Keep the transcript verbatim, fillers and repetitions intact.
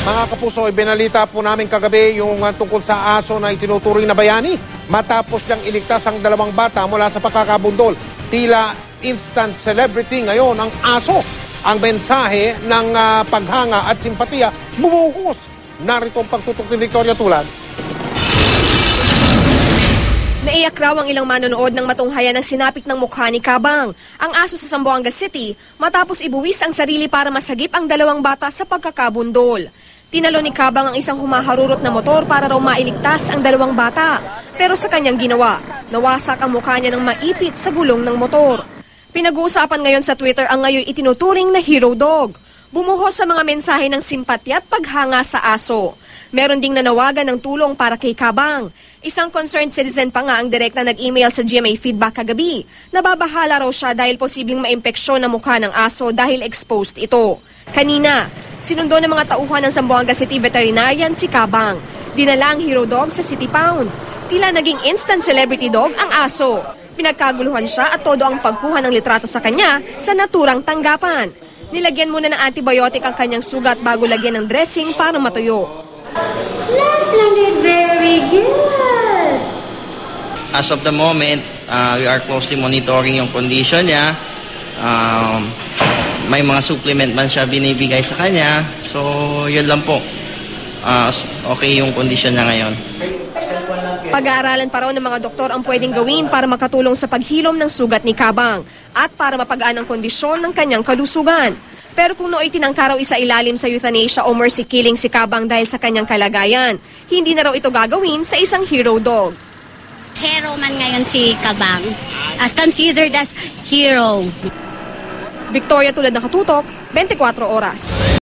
Mga kapuso, ibinalita po namin kagabi yung uh, tungkol sa aso na itinuturing na bayani matapos niyang iligtas ang dalawang bata mula sa pagkakabundol. Tila instant celebrity ngayon ang aso. Ang mensahe ng uh, paghanga at simpatiya bumuhos. Narito ang pagtutok ni Victoria Tulad. Naiyak raw ang ilang manonood ng matunghayan ng sinapit ng mukha ni Kabang, ang aso sa Zamboanga City, matapos ibuwis ang sarili para masagip ang dalawang bata sa pagkakabundol. Tinalo ni Kabang ang isang humaharurot na motor para raw mailigtas ang dalawang bata. Pero sa kanyang ginawa, nawasak ang mukha niya ng maipit sa gulong ng motor. Pinag-uusapan ngayon sa Twitter ang ngayon itinuturing na hero dog. Bumuhos sa mga mensahe ng simpatya at paghanga sa aso. Meron ding nanawagan ng tulong para kay Kabang. Isang concerned citizen pa nga ang direkta nag-email sa G M A Feedback kagabi. Nababahala raw siya dahil posibleng maimpeksyon ang mukha ng aso dahil exposed ito. Kanina, sinundo ng mga tauhan ng Zamboanga City Veterinarian si Kabang. Dinala ang hero dog sa City Pound. Tila naging instant celebrity dog ang aso. Pinagkaguluhan siya at todo ang pagkuha ng litrato sa kanya sa naturang tanggapan. Nilagyan muna ng antibiotic ang kanyang sugat bago lagyan ng dressing para matuyo. Leslie, very good. As of the moment, uh, we are closely monitoring yung condition niya. Um, may mga supplement man siya binibigay sa kanya. So, yun lang po. Uh, okay yung condition niya ngayon. Pag-aaralan pa raw ng mga doktor ang pwedeng gawin para makatulong sa paghilom ng sugat ni Kabang at para mapagaan ang kondisyon ng kanyang kalusugan. Pero kung nooy tinangka raw isa ilalim sa euthanasia o mercy killing si Kabang dahil sa kanyang kalagayan, hindi na raw ito gagawin sa isang hero dog. Hero man ngayon si Kabang, as considered as hero. Victoria Tulad, nakatutok, twenty-four oras.